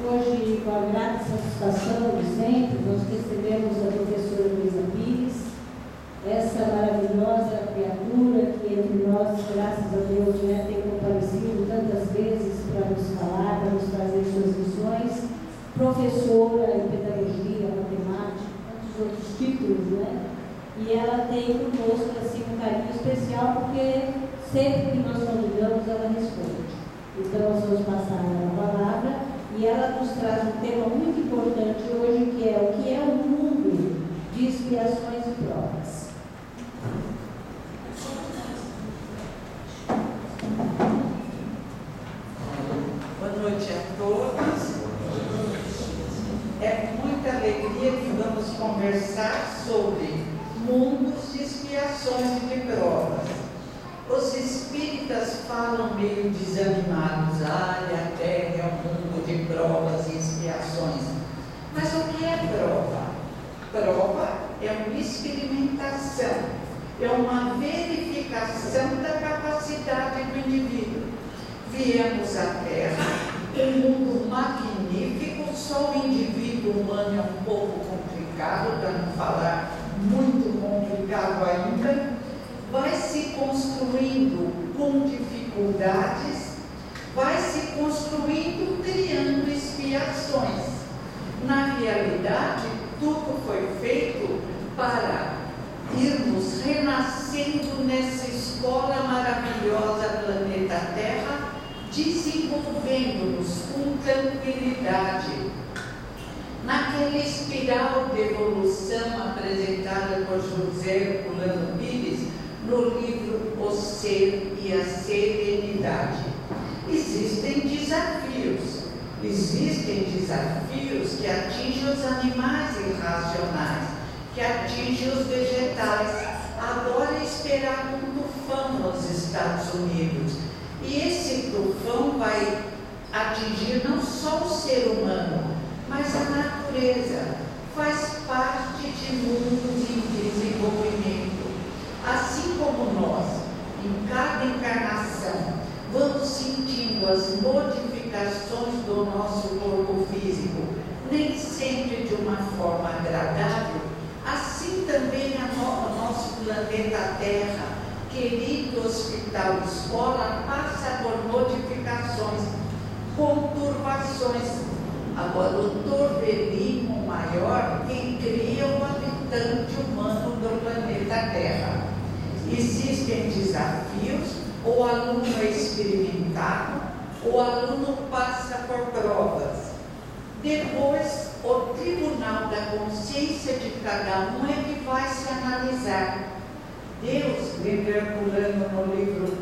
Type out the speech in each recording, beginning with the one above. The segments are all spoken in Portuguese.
Hoje, com a grata satisfação de sempre, nós recebemos a professora Luísa Pires, essa maravilhosa criatura que entre nós, graças a Deus, tem comparecido tantas vezes para nos falar, para nos trazer suas lições, professora em pedagogia, matemática, tantos outros títulos, E ela tem conosco assim, um carinho especial, porque sempre que nós convidamos, ela responde. Então, nós vamos passar a palavra e ela nos traz um tema muito importante hoje, que é o que é o mundo de expiações e provas. Boa noite a todos. É com muita alegria que vamos conversar sobre mundos de expiações e de provas. Os espíritas falam meio desanimados, a Terra é um mundo de provas e expiações. Mas o que é prova? Prova é uma experimentação, é uma verificação da capacidade do indivíduo. Viemos à Terra, um mundo magnífico, só o indivíduo humano é um pouco complicado, para não falar muito complicado ainda, vai se construindo com dificuldades, vai se construindo criando expiações. Na realidade, tudo foi feito para irmos renascendo nessa escola maravilhosa planeta Terra, desenvolvendo-nos com tranquilidade. Naquela espiral de evolução apresentada por José Herculano Pires, no livro O Ser e a Serenidade. Existem desafios que atingem os animais irracionais, que atingem os vegetais. Agora é esperado um tufão nos Estados Unidos. E esse tufão vai atingir não só o ser humano, mas a natureza. Faz parte de mundos em desenvolvimento. Assim como nós, em cada encarnação, vamos sentindo as modificações do nosso corpo físico, nem sempre de uma forma agradável, assim também o nosso planeta Terra, querido hospital escola, passa por modificações, conturbações. Agora, o torvelismo maior, quem cria o habitante humano do planeta Terra. Existem desafios, o aluno é experimentado, o aluno passa por provas. Depois, o tribunal da consciência de cada um é que vai se analisar. Deus, lembra Herculano no livro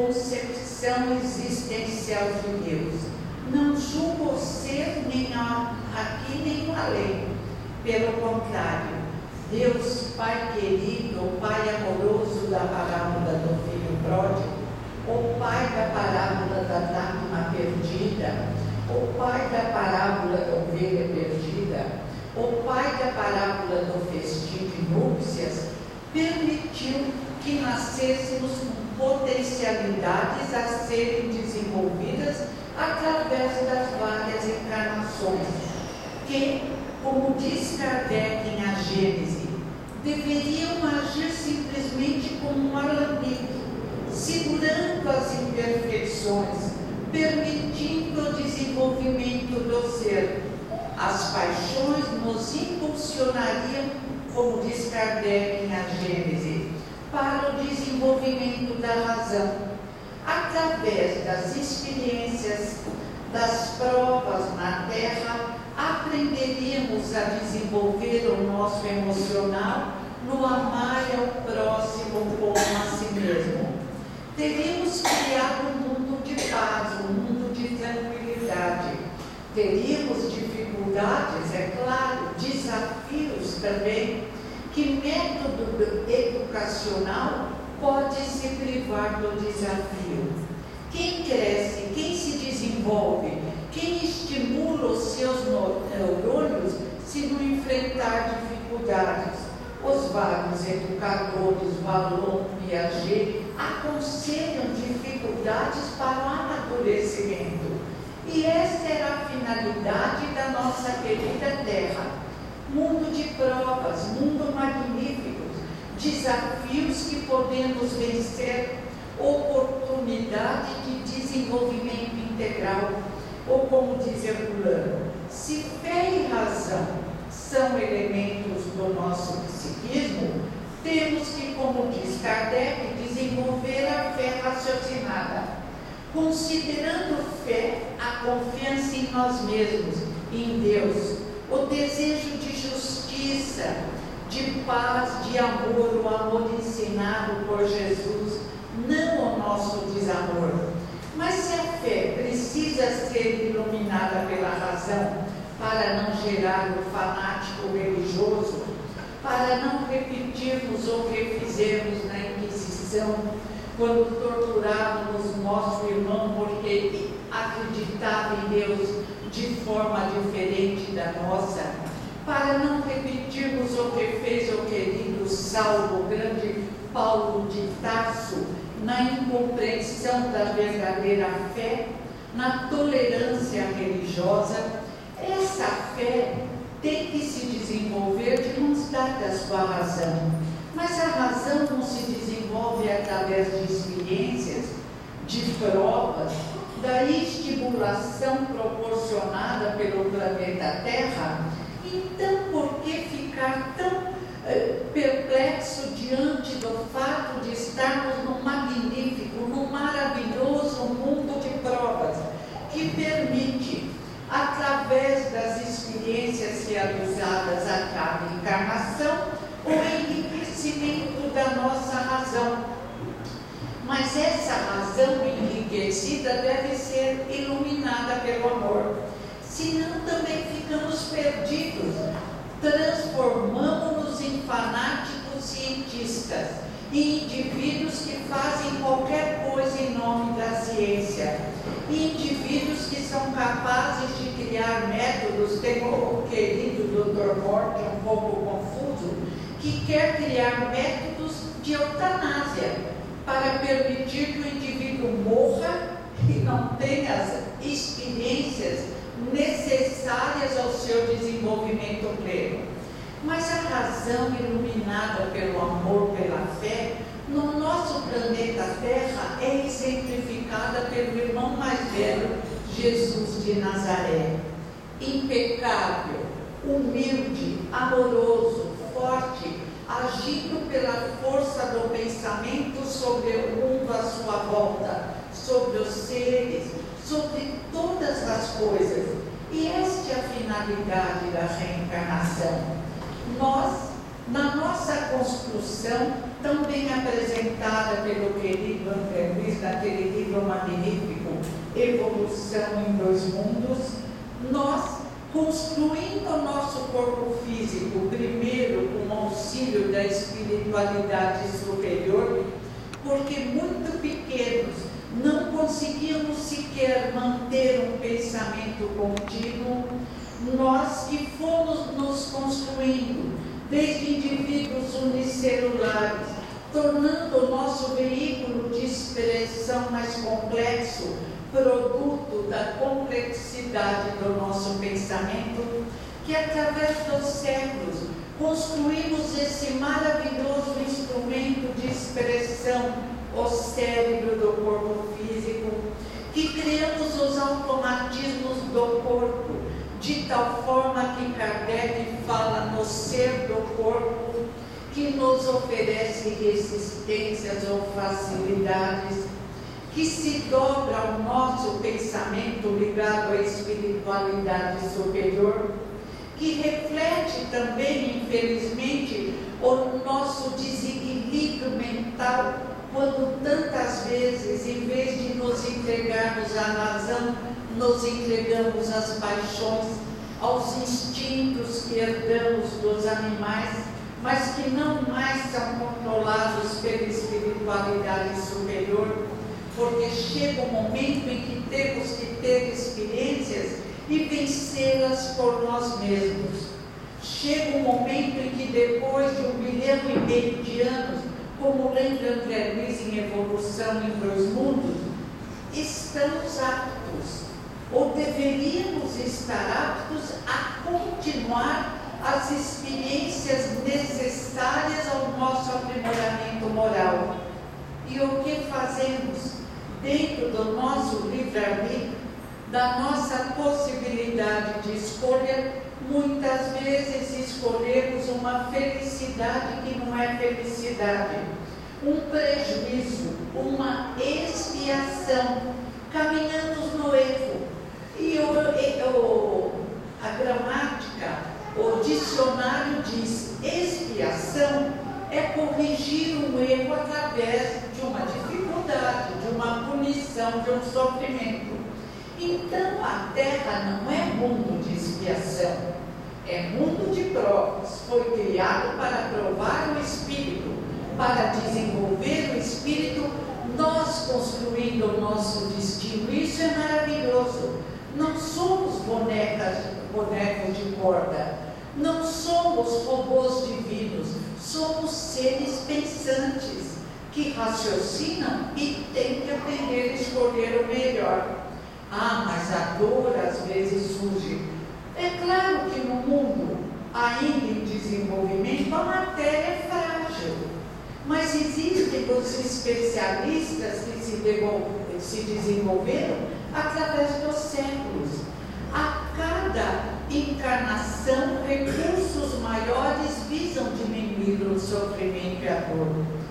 Concepção Existencial de Deus, não julga o ser nem aqui nem além. Pelo contrário, Deus, Pai querido, o Pai amoroso da parábola do filho pródigo, o Pai da parábola da dracma perdida, o Pai da parábola da ovelha perdida, o Pai da parábola do festim de núpcias, permitiu que nascêssemos com potencialidades a serem desenvolvidas através das várias encarnações, que, como diz Kardec em A Gênese, deveriam agir simplesmente como um arlambique, segurando as imperfeições, permitindo o desenvolvimento do ser. As paixões nos impulsionariam, como diz Kardec em A Gênese, para o desenvolvimento da razão. Através das experiências, das provas na Terra, aprenderíamos a desenvolver o nosso emocional no amar ao próximo como a si mesmo. Teríamos criado um mundo de paz, um mundo de tranquilidade. Teríamos dificuldades, é claro, desafios também. Que método educacional pode se privar do desafio? Quem cresce, quem se desenvolve, quem estimula os seus neurônios se não enfrentar dificuldades? Os vários educadores, Vallon, Piaget, aconselham dificuldades para o amadurecimento. E esta era a finalidade querida Terra. Mundo de provas, mundo magnífico, desafios que podemos vencer, oportunidade de desenvolvimento integral, ou como diz Herculano, se fé e razão são elementos do nosso psiquismo, temos que, como diz Kardec, desenvolver a fé raciocinada, considerando fé a confiança em nós mesmos, em Deus, o desejo de justiça, de paz, de amor, o amor ensinado por Jesus, não o nosso desamor. Mas se a fé precisa ser iluminada pela razão, para não gerar o fanático religioso, para não repetirmos o que fizemos na Inquisição, quando torturávamos nosso irmão porque acreditava em Deus de forma diferente da nossa, para não repetirmos o que fez o querido Saulo, o grande Paulo de Tarso, na incompreensão da verdadeira fé, na tolerância religiosa. Essa fé tem que se desenvolver de mãos dadas com a razão. Mas a razão não se desenvolve através de experiências, de provas, da estimulação proporcionada pelo planeta Terra. Então, por que ficar tão perplexo diante do fato de estarmos num magnífico, num maravilhoso mundo de provas, que permite, através das experiências realizadas a cada encarnação, o enriquecimento da nossa razão. Mas essa razão enriquecida deve ser iluminada pelo amor, senão também ficamos perdidos, transformamos-nos em fanáticos cientistas e indivíduos que fazem qualquer coisa em nome da ciência, e indivíduos que são capazes de criar métodos. Tem o querido Dr. Morte, um pouco confuso, que quer criar métodos de eutanásia para permitir que o indivíduo morra e não tenha as experiências necessárias ao seu desenvolvimento pleno. Mas a razão iluminada pelo amor, pela fé, no nosso planeta Terra é exemplificada pelo irmão mais velho, Jesus de Nazaré. Impecável, humilde, amoroso, forte, agindo pela força do pensamento sobre o mundo à sua volta, sobre os seres, sobre todas as coisas. E esta é a finalidade da reencarnação. Nós, na nossa construção, também apresentada pelo querido André Luiz, naquele livro magnífico, Evolução em Dois Mundos, nós, construindo o nosso corpo físico, primeiro com o auxílio da espiritualidade superior, porque muito pequenos não conseguíamos sequer manter um pensamento contínuo, nós que fomos nos construindo desde indivíduos unicelulares, tornando o nosso veículo de expressão mais complexo, produto da complexidade do nosso pensamento, que através dos séculos construímos esse maravilhoso instrumento de expressão, o cérebro do corpo físico, que criamos os automatismos do corpo, de tal forma que Kardec fala no ser do corpo, que nos oferece resistências ou facilidades, que se dobra ao nosso pensamento ligado à espiritualidade superior, que reflete também, infelizmente, o nosso desequilíbrio mental, quando tantas vezes, em vez de nos entregarmos à razão, nos entregamos às paixões, aos instintos que herdamos dos animais, mas que não mais são controlados pela espiritualidade superior, porque chega um momento em que temos que ter experiências e vencê-las por nós mesmos. Chega um momento em que depois de 1,5 milhão de anos, como lembra André Luiz em Evolução em Dois Mundos, estamos aptos, ou deveríamos estar aptos a experiências necessárias ao nosso aprimoramento moral. E o que fazemos? Dentro do nosso livre-arbítrio, da nossa possibilidade de escolha, muitas vezes escolhemos uma felicidade que não é felicidade, um prejuízo, uma expiação, caminhamos no erro. E a gramática, o dicionário diz: expiação é corrigir um erro através de uma dificuldade, de uma punição, de um sofrimento. Então a Terra não é mundo de expiação, é mundo de provas. Foi criado para provar o Espírito, para desenvolver o Espírito, nós construindo o nosso destino. Isso é maravilhoso. Não somos bonecos de corda, não somos robôs divinos, somos seres pensantes que raciocinam e têm que aprender a escolher o melhor. Ah, mas a dor às vezes surge. É claro que no mundo ainda em desenvolvimento a matéria é frágil, mas existem os especialistas que se desenvolveram através dos séculos. A cada encarnação, recursos maiores visam diminuir o sofrimento e a dor.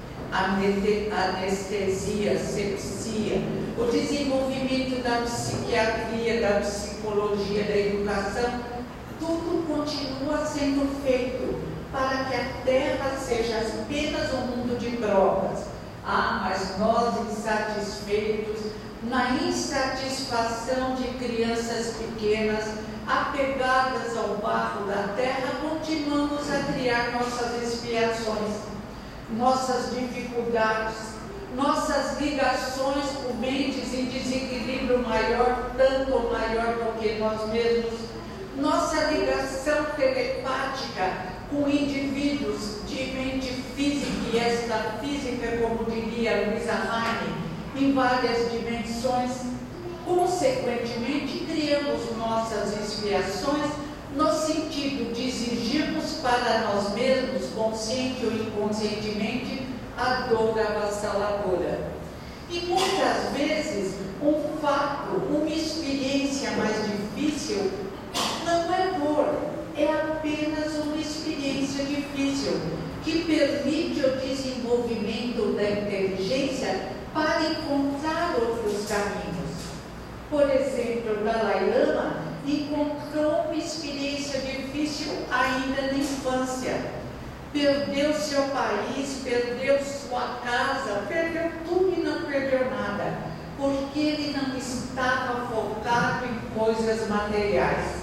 Anestesia, asepsia, o desenvolvimento da psiquiatria, da psicologia, da educação, tudo continua sendo feito para que a Terra seja apenas um mundo de provas. Ah, mas nós insatisfeitos, na insatisfação de crianças pequenas, apegadas ao barro da terra, continuamos a criar nossas expiações, nossas dificuldades, nossas ligações com mentes em desequilíbrio maior, tanto ou maior do que nós mesmos, nossa ligação telepática com indivíduos de mente física e extrafísica, como diria Luísa Heine, em várias dimensões. Consequentemente, criamos nossas expiações no sentido de exigirmos para nós mesmos, consciente ou inconscientemente, a dor avassaladora. E muitas vezes, um fato, uma experiência mais difícil, não é dor, é apenas uma experiência difícil, que permite o desenvolvimento da inteligência para encontrar outros caminhos. Por exemplo, o Dalai Lama encontrou uma experiência difícil ainda na infância. Perdeu seu país, perdeu sua casa, perdeu tudo e não perdeu nada, porque ele não estava focado em coisas materiais.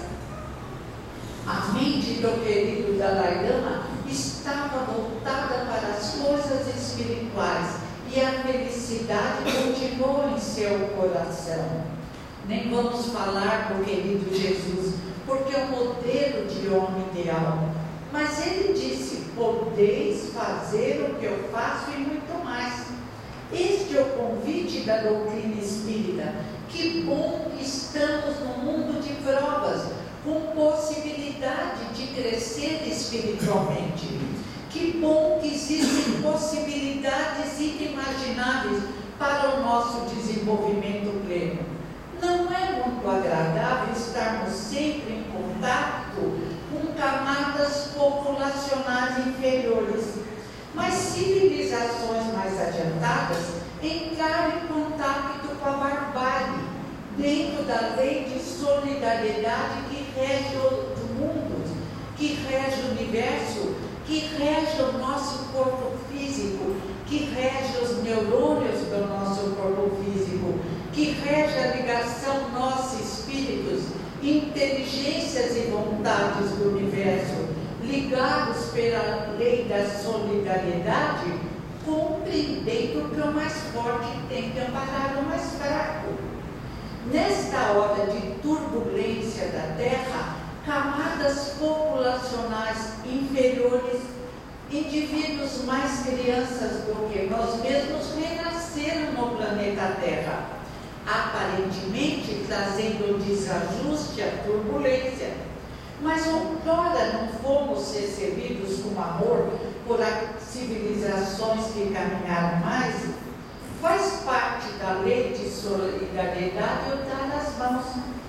A mente do querido Dalai Lama estava voltada para as coisas espirituais e a felicidade continuou em seu coração. Nem vamos falar do querido Jesus, porque é o modelo de homem ideal. Mas ele disse: podeis fazer o que eu faço e muito mais. Este é o convite da doutrina espírita. Que bom que estamos num mundo de provas, com possibilidade de crescer espiritualmente. Que bom que existem possibilidades inimagináveis para o nosso desenvolvimento pleno. Não é muito agradável estarmos sempre em contato com camadas populacionais inferiores, mas civilizações mais adiantadas entraram em contato com a barbárie, dentro da lei de solidariedade que rege o mundo, que rege o universo, que rege o nosso corpo físico, que rege os neurônios do nosso corpo físico, que rege a ligação nossos-espíritos, inteligências e vontades do universo, ligados pela lei da solidariedade, compreendendo que o mais forte tem que amparar o mais fraco. Nesta hora de turbulência da Terra, camadas populacionais inferiores, indivíduos mais crianças do que nós mesmos, renasceram no planeta Terra, aparentemente trazendo o desajuste, a turbulência. Mas outrora não fomos recebidos com amor por civilizações que caminharam mais? Faz parte da lei de solidariedade eu dar as mãos.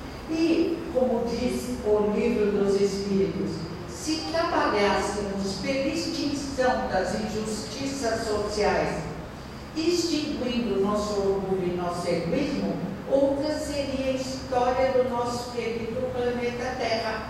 E, como diz o Livro dos Espíritos, se trabalhássemos pela extinção das injustiças sociais, extinguindo nosso orgulho e nosso egoísmo, outra seria a história do nosso querido planeta Terra.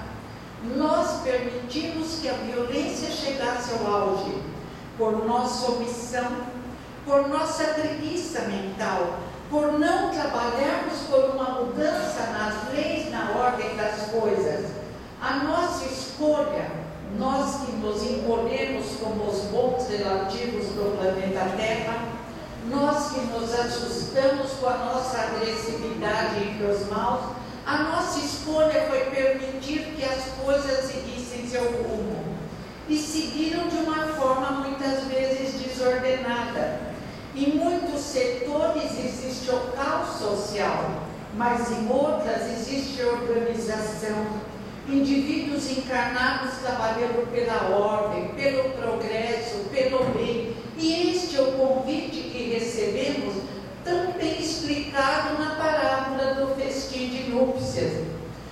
Nós permitimos que a violência chegasse ao auge por nossa omissão, por nossa preguiça mental, por não trabalharmos por uma mudança nas leis, na ordem das coisas. A nossa escolha, nós que nos imponemos como os bons relativos do planeta Terra, nós que nos assustamos com a nossa agressividade entre os maus, a nossa escolha foi permitir que as coisas seguissem seu rumo. E seguiram de uma forma muitas vezes desordenada. Em muitos setores existe o caos social, mas em outras existe organização. Indivíduos encarnados trabalhando pela ordem, pelo progresso, pelo bem. E este é o convite que recebemos, tão bem explicado na parábola do festim de núpcias.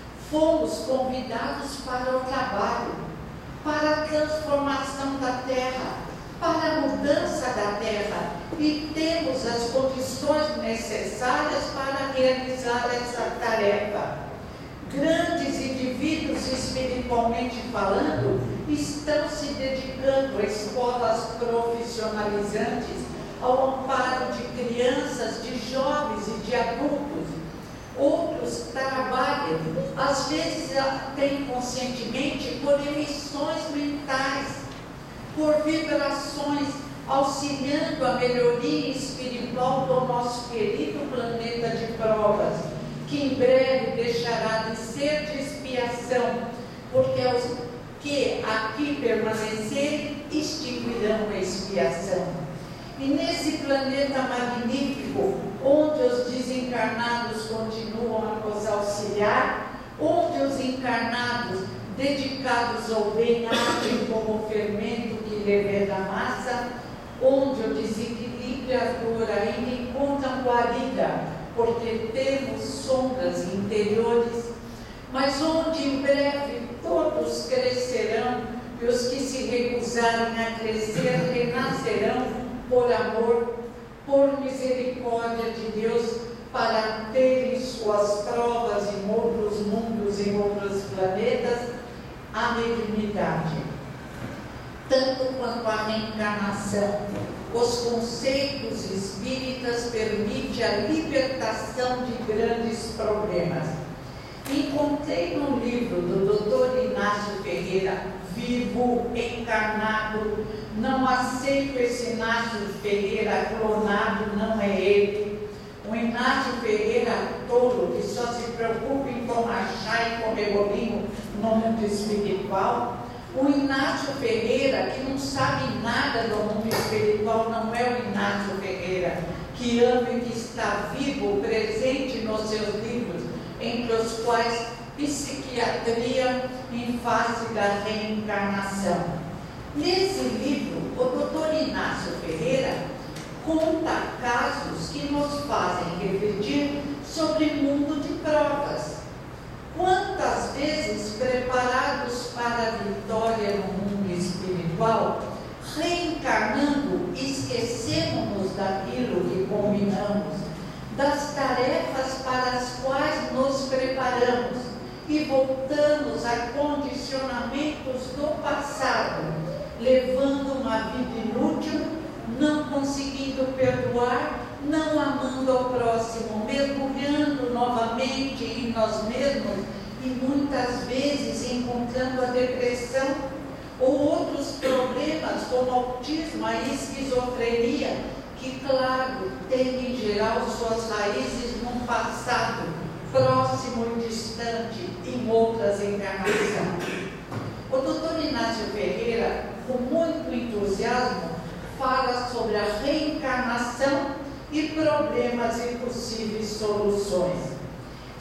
Fomos convidados para o trabalho, para a transformação da terra, para a mudança da terra, e temos as condições necessárias para realizar essa tarefa. Grandes indivíduos, espiritualmente falando, estão se dedicando a escolas profissionalizantes, ao amparo de crianças, de jovens e de adultos. Outros trabalham, às vezes até inconscientemente, por emissões mentais, por vibrações, auxiliando a melhoria espiritual do nosso querido planeta de provas, que em breve deixará de ser de expiação, porque os que aqui permanecerem extinguirão a expiação. E nesse planeta magnífico, onde os desencarnados continuam a nos auxiliar, onde os encarnados dedicados ao bem agem como fermento que leveda a massa, onde o desequilíbrio e a dor ainda encontram guarida, porque temos sombras interiores, mas onde em breve todos crescerão, e os que se recusarem a crescer renascerão por amor, por misericórdia de Deus, para terem suas provas em outros mundos, em outros planetas, a mediunidade. Tanto quanto a reencarnação, os conceitos espíritas permitem a libertação de grandes problemas. Encontrei no livro do Dr. Inácio Ferreira, vivo, encarnado, não aceito esse Inácio Ferreira clonado, não é ele. O Inácio Ferreira tolo, que só se preocupa em tomar chá e comer bolinho no mundo espiritual. O Inácio Ferreira, que não sabe nada do mundo espiritual, não é o Inácio Ferreira, que ama e que está vivo, presente nos seus livros, entre os quais Psiquiatria em Face da Reencarnação. Nesse livro, o Dr. Inácio Ferreira conta casos que nos fazem refletir sobre o mundo de provas. Quantas vezes, preparados para a vitória no mundo espiritual, reencarnando, esquecemos-nos daquilo que combinamos, das tarefas para as quais nos preparamos, e voltamos a condicionamentos do passado, levando uma vida inútil, não conseguindo perdoar, não amando ao próximo, mergulhando novamente em nós mesmos e muitas vezes encontrando a depressão ou outros problemas como autismo, a esquizofrenia, que, claro, tem em geral suas raízes num passado próximo e distante, em outras encarnações. O Dr. Inácio Ferreira, com muito entusiasmo, fala sobre a reencarnação e problemas e possíveis soluções.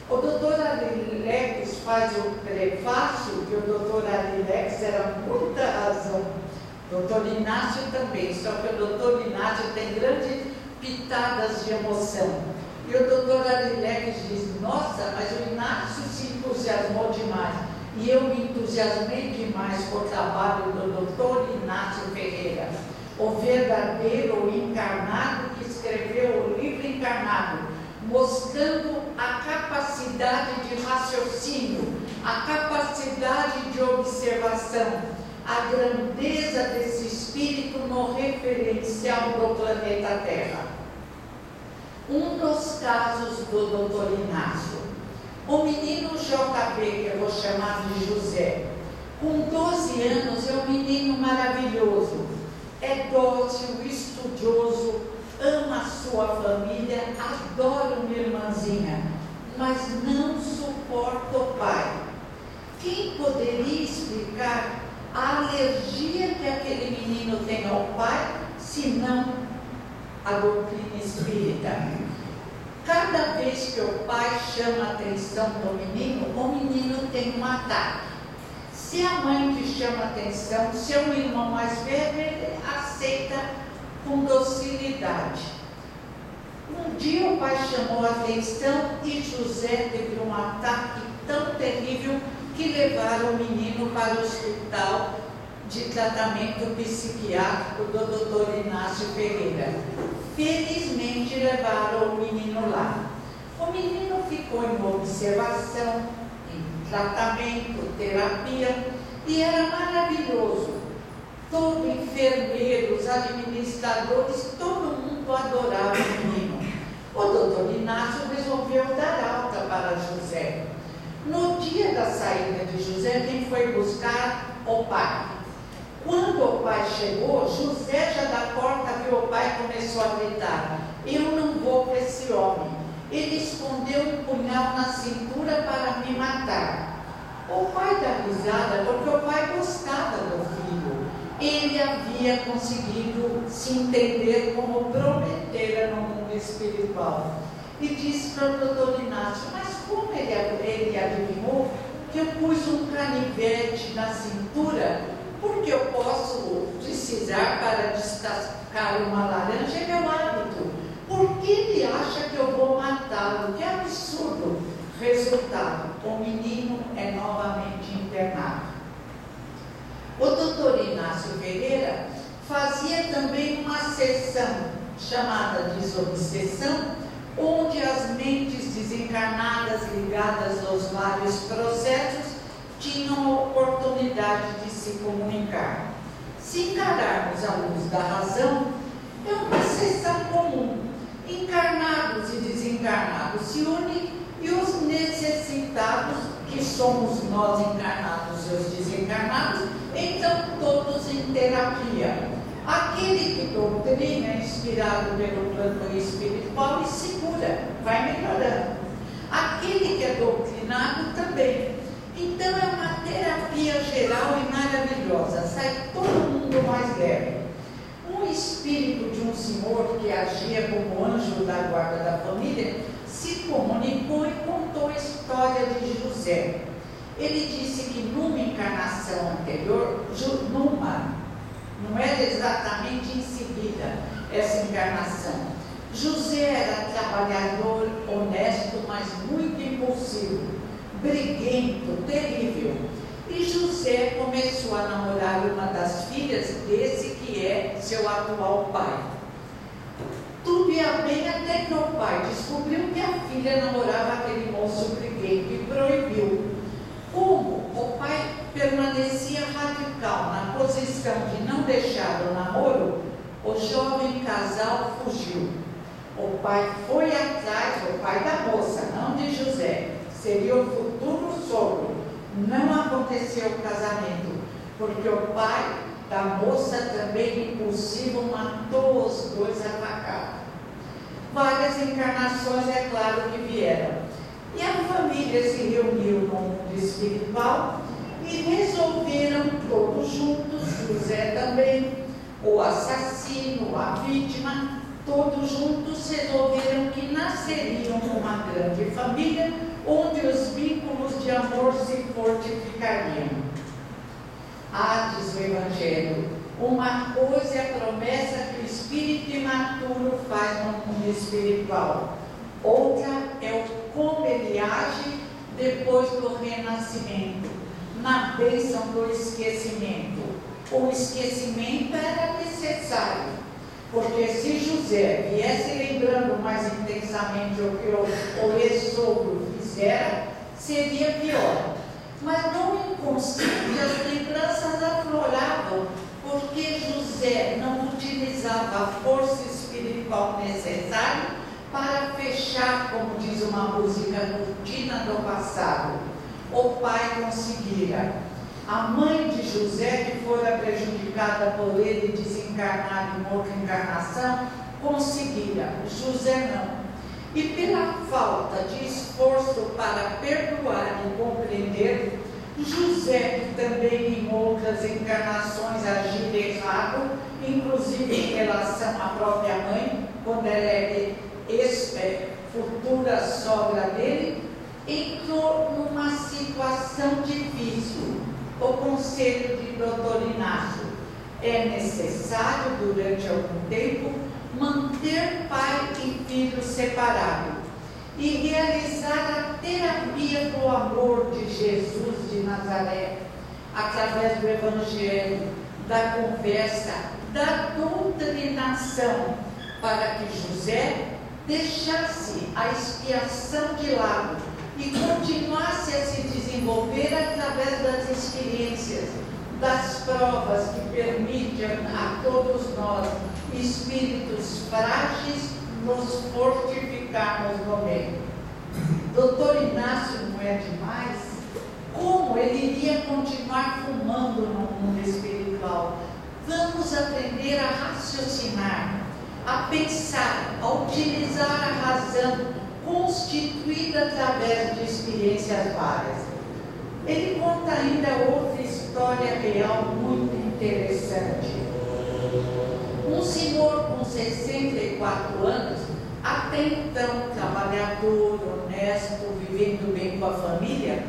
O doutor Arilex faz o prefácio, que o doutor Arilex era muita razão. O doutor Inácio também, só que o doutor Inácio tem grandes pitadas de emoção. E o doutor Arilex diz, nossa, mas o Inácio se entusiasmou demais. E eu me entusiasmei demais com o trabalho do doutor Inácio Ferreira, o verdadeiro encarnado que escreveu o livro Encarnado, mostrando a capacidade de raciocínio, a capacidade de observação, a grandeza desse espírito no referencial do planeta Terra. Um dos casos do doutor Inácio, o menino JB, que eu vou chamar de José, com 12 anos, é um menino maravilhoso, é dócil, estudioso, ama a sua família, adora uma irmãzinha, mas não suporta o pai. Quem poderia explicar a alergia que aquele menino tem ao pai, se não a doutrina espírita? Cada vez que o pai chama a atenção do menino, o menino tem um ataque. Se a mãe que chama a atenção, se é um irmão mais velho, ele aceita com docilidade. Um dia o pai chamou a atenção e José teve um ataque tão terrível que levaram o menino para o hospital de tratamento psiquiátrico do doutor Inácio Ferreira. Felizmente levaram o menino lá. O menino ficou em observação, em tratamento, terapia, e era maravilhoso. Todo enfermeiro, os administradores, todo mundo adorava o menino. O doutor Inácio resolveu dar alta para José. No dia da saída de José, quem foi buscar? O pai. Quando o pai chegou, José já da porta viu o pai e começou a gritar, eu não vou para esse homem. Ele escondeu um punhal na cintura para me matar. O pai dá risada porque o pai gostava do filho. Ele havia conseguido se entender como prometera no mundo espiritual. E disse para o doutor Inácio, mas como ele adivinhou que eu pus um canivete na cintura? Porque eu posso precisar para descascar uma laranja, é meu hábito. Por que ele acha que eu vou matá-lo? Que absurdo! Resultado, o menino é novamente internado. O doutor Inácio Ferreira fazia também uma sessão chamada desobsessão, onde as mentes desencarnadas ligadas aos vários processos tinham a oportunidade de se comunicar. Se encararmos a luz da razão, é uma sessão comum. Encarnados e desencarnados se unem e os necessitados, que somos nós encarnados e os desencarnados, entram todos em terapia. Aquele que doutrina é inspirado pelo plano espiritual e se cura, vai melhorando. Aquele que é doutrinado também. Então é uma terapia geral e maravilhosa, sai todo mundo mais leve. Um espírito de um senhor que agia como anjo da guarda da família se comunicou e contou a história de José. Ele disse que numa encarnação anterior, não era exatamente em seguida essa encarnação, José era trabalhador, honesto, mas muito impulsivo, briguento, terrível. E José começou a namorar uma das filhas desse que é seu atual pai. Tudo ia bem até que o pai descobriu que a filha namorava aquele moço briguento e proibiu. Como o pai permanecia radical na posição de não deixar o namoro, o jovem casal fugiu. O pai foi atrás, o pai da moça, não de José, seria o futuro sogro. Não aconteceu o casamento, porque o pai da moça, também impulsivo, matou os dois a facada. Várias encarnações, é claro, que vieram. E a família se reuniu no mundo espiritual e resolveram todos juntos, José também, o assassino, a vítima, todos juntos resolveram que nasceriam uma grande família onde os vínculos de amor se fortificariam. Diz o Evangelho, uma coisa é a promessa que o espírito imaturo faz no mundo espiritual. Outra é como ele age depois do renascimento, na bênção do esquecimento. O esquecimento era necessário, porque se José viesse lembrando mais intensamente o que o ex-sogro fizera, seria pior. Mas no inconsciente as lembranças afloravam, porque José não utilizava a força espiritual necessária para fechar, como diz uma música, a cortina do passado. O pai conseguira. A mãe de José, que fora prejudicada por ele desencarnar em outra encarnação, conseguira. José não. E pela falta de esforço para perdoar e compreender, José, que também em outras encarnações agira errado, inclusive em relação à própria mãe, quando ela é futura sogra dele, entrou numa situação difícil. O conselho de Dr. Inácio: é necessário, durante algum tempo, manter pai e filho separado e realizar a terapia do amor de Jesus de Nazaré, através do Evangelho, da conversa, da doutrinação, para que José deixasse a expiação de lado e continuasse a se desenvolver através das experiências, das provas que permitem a todos nós, espíritos frágeis, nos fortificarmos no meio. Doutor Inácio não é demais? Como ele iria continuar fumando no mundo espiritual? Vamos aprender a raciocinar, a pensar, a utilizar a razão constituída através de experiências várias. Ele conta ainda outra história real muito interessante. Um senhor com 64 anos, até então trabalhador, honesto, vivendo bem com a família,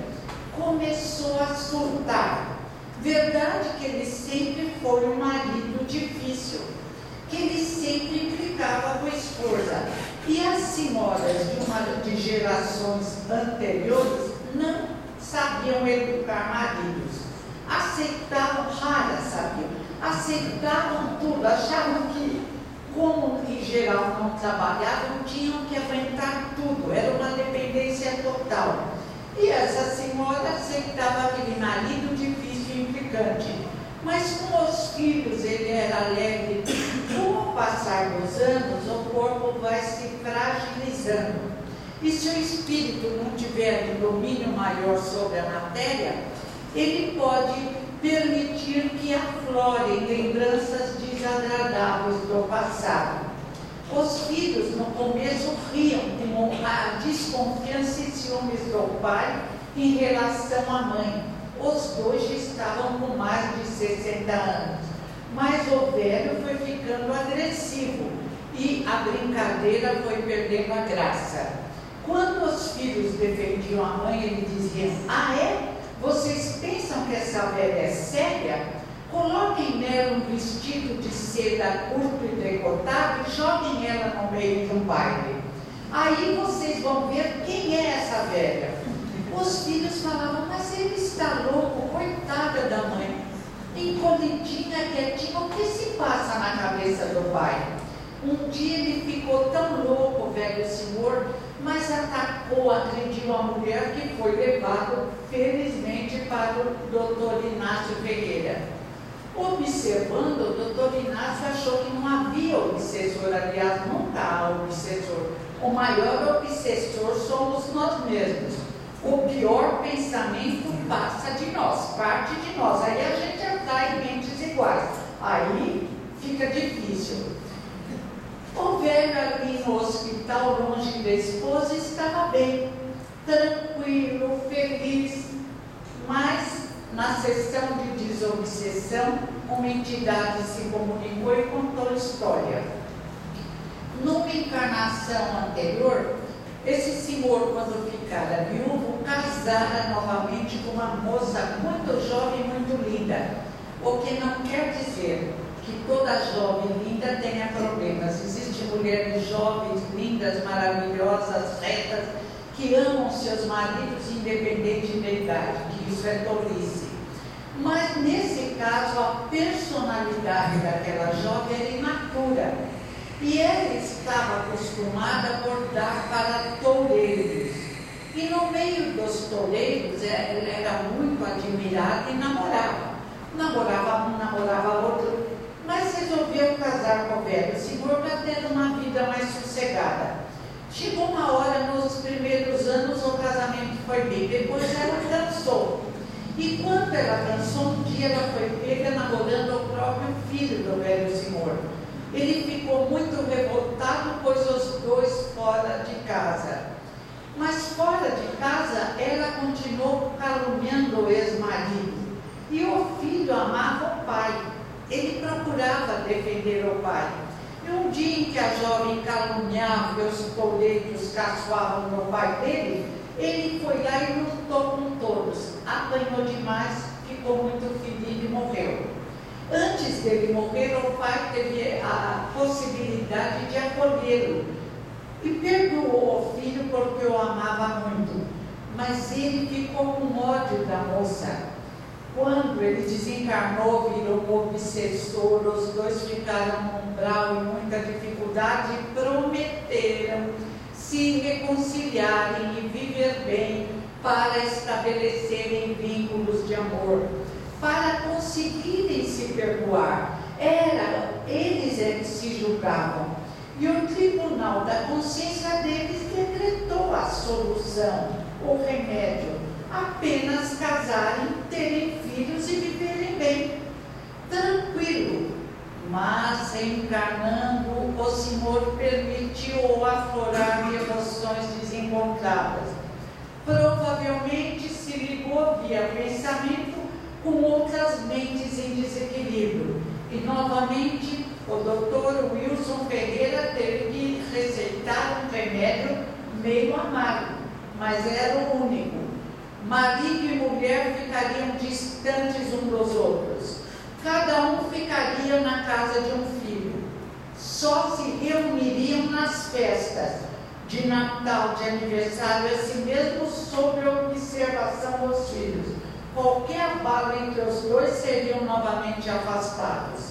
começou a surtar. Verdade que ele sempre foi um marido difícil, que ele sempre implicava com a esposa. E as senhoras de gerações anteriores não sabiam educar maridos. Aceitavam, raras sabiam, aceitavam tudo, achavam que, como em geral não trabalhavam, tinham que aguentar tudo, era uma dependência total. E essa senhora aceitava aquele marido difícil e implicante. Mas com os filhos ele era alegre. Com o passar dos anos, o corpo vai se fragilizando. E se o espírito não tiver um domínio maior sobre a matéria, ele pode permitir que aflorem lembranças desagradáveis do passado. Os filhos, no começo, riam com a desconfiança e ciúmes do pai em relação à mãe. Os dois já estavam com mais de 60 anos, mas o velho foi ficando agressivo e a brincadeira foi perdendo a graça. Quando os filhos defendiam a mãe, ele dizia: ah é? Vocês pensam que essa velha é séria? Coloquem nela um vestido de seda curto e decotado e joguem ela no meio de um baile. Aí vocês vão ver quem é essa velha. Os filhos falavam: mas ele está louco, coitada da mãe. Encolhidinha, quietinha, o que se passa na cabeça do pai? Um dia ele ficou tão louco, o velho senhor, mas atacou, agrediu a mulher, que foi levado, felizmente, para o doutor Inácio Ferreira. Observando, o doutor Inácio achou que não havia obsessor, aliás, nunca há obsessor. O maior obsessor somos nós mesmos. O pior pensamento passa de nós, parte de nós. Aí a gente atrai mentes iguais. Aí fica difícil. O velho ali no hospital, longe da esposa, estava bem, tranquilo, feliz. Mas, na sessão de desobsessão, uma entidade se comunicou e contou a história. Numa encarnação anterior, esse senhor, quando ficara viúvo, casara novamente com uma moça muito jovem, muito linda. O que não quer dizer que toda jovem linda tenha problemas. Existem mulheres jovens, lindas, maravilhosas, retas, que amam seus maridos independente da idade, que isso é tolice. Mas nesse caso a personalidade daquela jovem era imatura e ela estava acostumada a bordar para toureiros. E no meio dos toureiros ela era muito admirada e namorava. Namorava um, namorava outro, mas resolveu casar com o velho senhor para ter uma vida mais sossegada. Chegou uma hora, nos primeiros anos o casamento foi bem, depois ela cansou. E quando ela cansou, um dia ela foi pega namorando o próprio filho do velho senhor. Ele ficou muito revoltado, pôs os dois fora de casa. Mas fora de casa, ela continuou caluniando o ex-marido. E o filho amava o pai. Ele procurava defender o pai. E um dia em que a jovem caluniava e os toureiros caçoavam no pai dele, ele foi lá e lutou com todos. Apanhou demais, ficou muito ferido e morreu. Antes dele morrer, o pai teve a possibilidade de acolhê-lo e perdoou o filho porque o amava muito. Mas ele ficou com ódio da moça. Quando ele desencarnou, virou um obsessor, os dois ficaram num umbral e muita dificuldade e prometeram se reconciliarem e viver bem para estabelecerem vínculos de amor, para conseguirem se perdoar. Eles é que se julgavam. E o tribunal da consciência deles decretou a solução, o remédio: apenas casarem, terem filhos e viverem bem, tranquilo. Mas, reencarnando, o Senhor permitiu aflorar de emoções desencontradas. Provavelmente se ligou via pensamento com outras mentes em desequilíbrio. E, novamente, o Dr. Wilson Ferreira teve que receitar um remédio meio amargo, mas era o único. Marido e mulher ficariam distantes um dos outros. Cada um ficaria na casa de um filho. Só se reuniriam nas festas de Natal, de aniversário, assim mesmo sob a observação dos filhos. Qualquer abalo entre os dois seriam novamente afastados.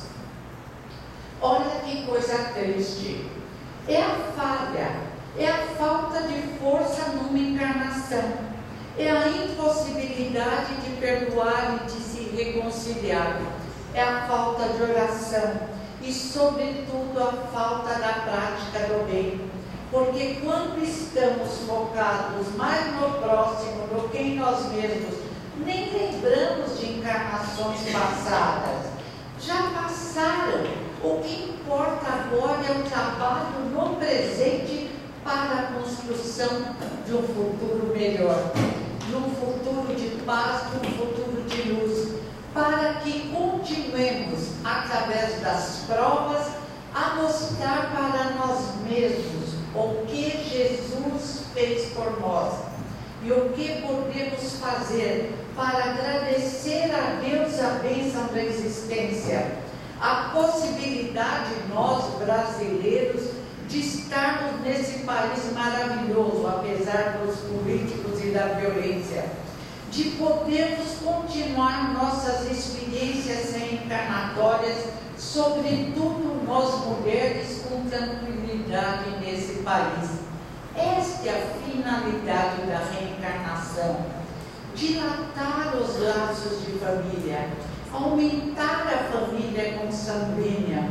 Olha que coisa triste. É a falha, é a falta de força numa encarnação. É a impossibilidade de perdoar e de se reconciliar. É a falta de oração e, sobretudo, a falta da prática do bem. Porque quando estamos focados mais no próximo do que em nós mesmos, nem lembramos de encarnações passadas. Já passaram. O que importa agora é o trabalho no presente para a construção de um futuro melhor, de um futuro de paz, de um futuro de luz, para que continuemos, através das provas, a mostrar para nós mesmos o que Jesus fez por nós e o que podemos fazer para agradecer a Deus a bênção da existência, a possibilidade nós brasileiros de estarmos nesse país maravilhoso, apesar dos políticos e da violência, de podermos continuar nossas experiências reencarnatórias, sobretudo nós mulheres, com tranquilidade nesse país. Esta é a finalidade da reencarnação: dilatar os laços de família, aumentar a família consanguínea,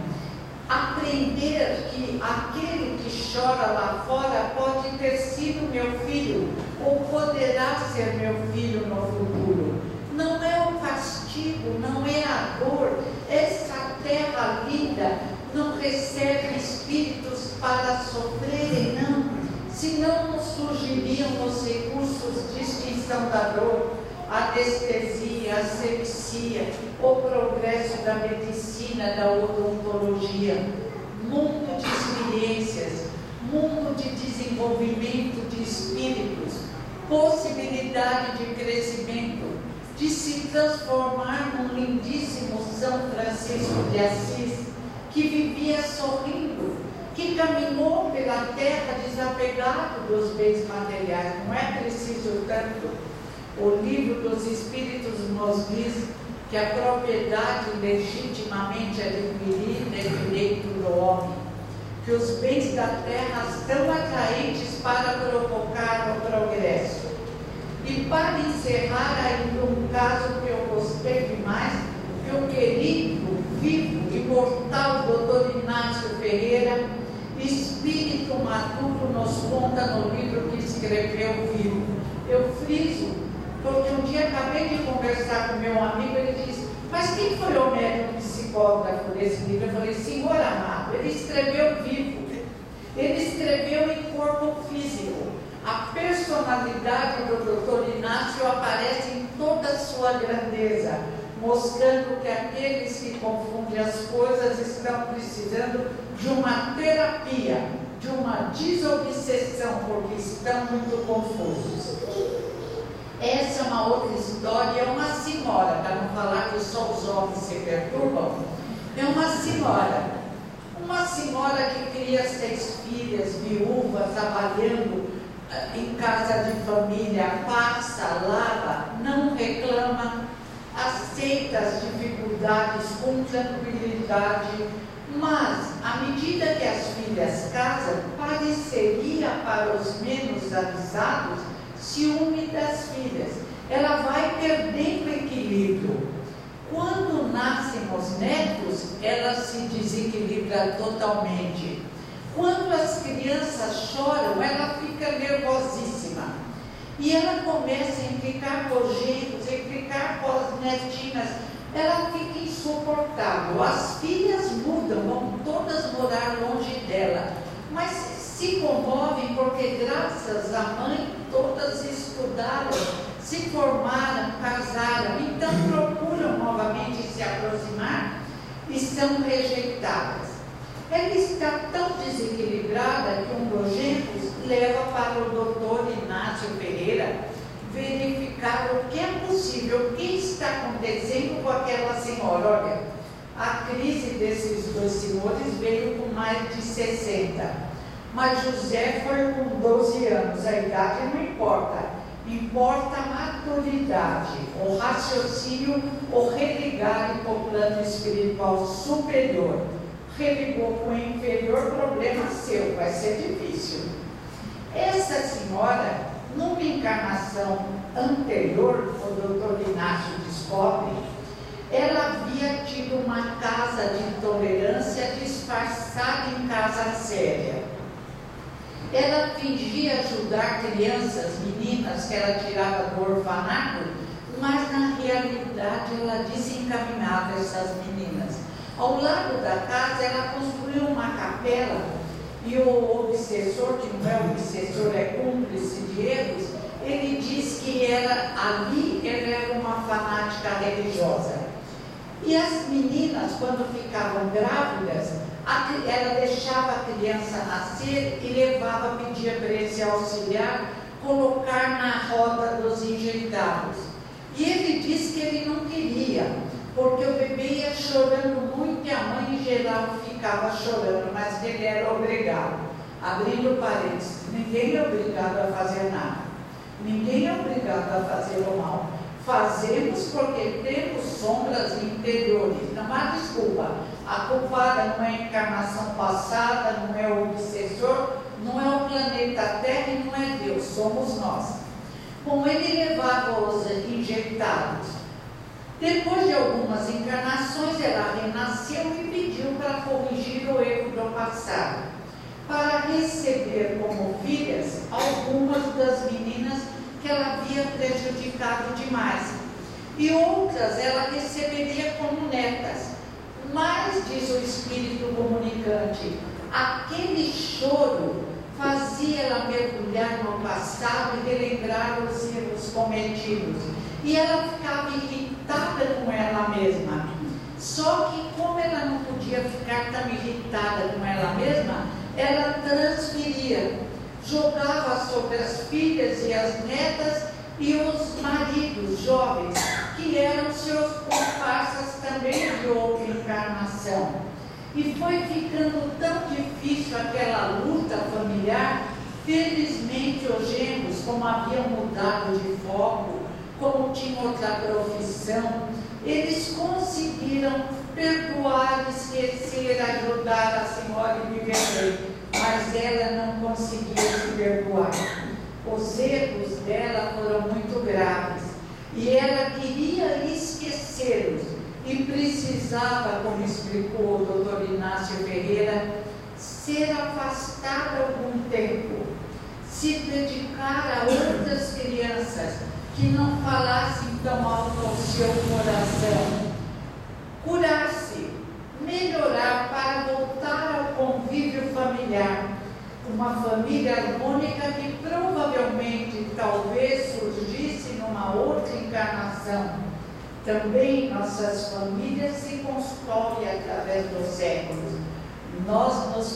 aprender que aquele que chora lá fora pode ter sido meu filho ou poderá ser meu filho no futuro. Não é o castigo, não é a dor. Essa terra linda não recebe espíritos para sofrerem, não. Senão nos surgiriam os recursos de extinção da dor, a anestesia, a asepsia, o progresso da medicina, da odontologia, mundo de experiências, mundo de desenvolvimento de espíritos, possibilidade de crescimento, de se transformar num lindíssimo São Francisco de Assis, que vivia sorrindo, que caminhou pela terra desapegado dos bens materiais. Não é preciso tanto. O livro dos Espíritos nos diz que a propriedade legitimamente adquirida é direito do homem, que os bens da terra estão atraentes para provocar o progresso. E para encerrar ainda um caso que eu gostei demais, que o querido, vivo, imortal Dr. Inácio Ferreira, espírito maduro, nos conta no livro que escreveu vivo. Eu friso, porque um dia acabei de conversar com meu amigo, ele disse: mas quem foi o médico psicógrafo desse livro? Eu falei: senhor amado, ele escreveu vivo, ele escreveu em corpo físico. A personalidade do Dr. Inácio aparece em toda a sua grandeza, mostrando que aqueles que confundem as coisas estão precisando de uma terapia, de uma desobsessão, porque estão muito confusos. Essa é uma outra história, é uma senhora, para não falar que só os homens se perturbam, é uma senhora que cria 6 filhas, viúvas, trabalhando em casa de família, passa, lava, não reclama, aceita as dificuldades com tranquilidade, mas à medida que as filhas casam, pareceria para os menos avisados ciúme das filhas. Ela vai perdendo equilíbrio. Quando nascem os netos, ela se desequilibra totalmente. Quando as crianças choram, ela fica nervosíssima. E ela começa a implicar com os genros, a implicar com as netinas. Ela fica insuportável. As filhas mudam, vão todas morar longe dela. Mas se comovem porque, graças à mãe, todas estudaram, se formaram, casaram. Então procuram novamente se aproximar e são rejeitadas. Ela está tão desequilibrada que um dos genros leva para o doutor Inácio Ferreira verificar o que é possível, o que está acontecendo com aquela senhora. Olha, a crise desses 2 senhores veio com mais de 60, mas José foi com 12 anos, a idade não importa, importa a maturidade, o raciocínio, o religar com o plano espiritual superior. Religou com o inferior, problema seu, vai ser difícil. Essa senhora, numa encarnação anterior, o doutor Inácio descobre, ela havia tido uma casa de tolerância disfarçada em casa séria. Ela fingia ajudar crianças, meninas que ela tirava do orfanato, mas na realidade ela desencaminhava essas meninas. Ao lado da casa, ela construiu uma capela e o obsessor, que não é obsessor, é cúmplice de erros, ele diz que ali ela era uma fanática religiosa. E as meninas, quando ficavam grávidas, ela deixava a criança nascer e levava, pedia para esse auxiliar colocar na roda dos enjeitados. E ele diz que ele não queria, porque o bebê ia chorando muito e a mãe em geral ficava chorando, mas ele era obrigado. Abrindo parênteses, ninguém é obrigado a fazer nada, ninguém é obrigado a fazer o mal. Fazemos porque temos sombras interiores, não há desculpa. A culpada não é a encarnação passada, não é o obsessor, não é o planeta Terra e não é Deus, somos nós. Bom, ele levava os injetados. Depois de algumas encarnações, ela renasceu e pediu para corrigir o erro do passado, para receber como filhas algumas das meninas que ela havia prejudicado demais, e outras ela receberia como netas. Mas, diz o espírito comunicante, aquele choro fazia ela mergulhar no passado e relembrar os erros cometidos. E ela ficava irritada com ela mesma. Só que, como ela não podia ficar tão irritada com ela mesma, ela transferia. jogava sobre as filhas e as netas e os maridos jovens, que eram seus comparsas também de outra encarnação. E foi ficando tão difícil aquela luta familiar. Felizmente, os gêmeos, como haviam mudado de foco, como tinham outra profissão, eles conseguiram perdoar, esquecer, ajudar a senhora e viver bem, mas ela não conseguia se perdoar. Os erros dela foram muito graves e ela queria esquecê-los e precisava, como explicou o doutor Inácio Ferreira, ser afastada algum tempo, se dedicar a outras crianças que não falassem tão alto ao seu coração, curar-se, melhorar para voltar ao convívio familiar, uma família harmônica que provavelmente talvez surgisse numa outra encarnação. Também nossas famílias se constroem através dos séculos. Nós nos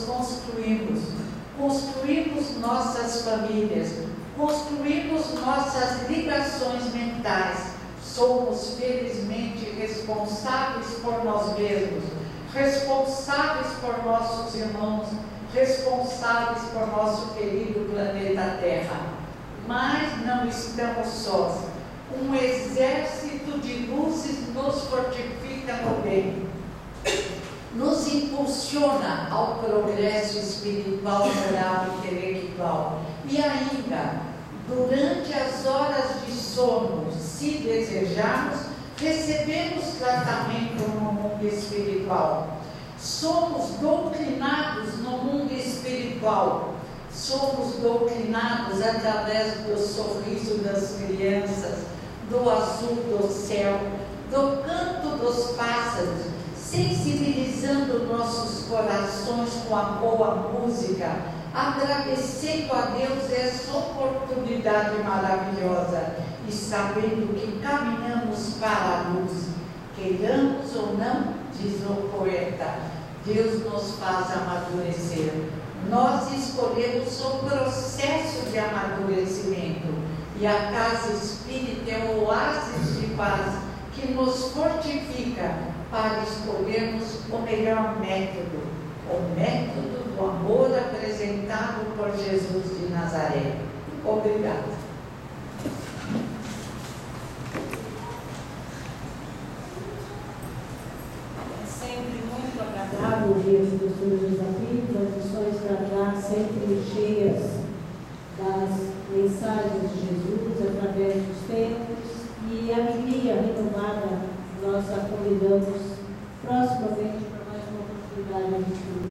construímos nossas famílias, construímos nossas ligações mentais. Somos felizmente responsáveis por nós mesmos, responsáveis por nossos irmãos, responsáveis por nosso querido planeta Terra. Mas não estamos sós. Um exército de luzes nos fortifica no bem, nos impulsiona ao progresso espiritual, moral e intelectual. E ainda, durante as horas de sono, se desejarmos, recebemos tratamento no mundo espiritual. Somos doutrinados no mundo espiritual. Somos doutrinados através do sorriso das crianças, do azul do céu, do canto dos pássaros, sensibilizando nossos corações com a boa música, agradecendo a Deus essa oportunidade maravilhosa e sabendo que caminhamos para a luz. Queiramos ou não, diz o poeta, Deus nos faz amadurecer. Nós escolhemos o processo de amadurecimento e a casa espírita é um oásis de paz que nos fortifica para escolhermos o melhor método, o método do amor apresentado por Jesus de Nazaré. Obrigada. Sempre muito agradável ouvir os professores desafios, as lições para cá sempre cheias das mensagens de Jesus através dos tempos, e a alegria renovada nós a convidamos proximamente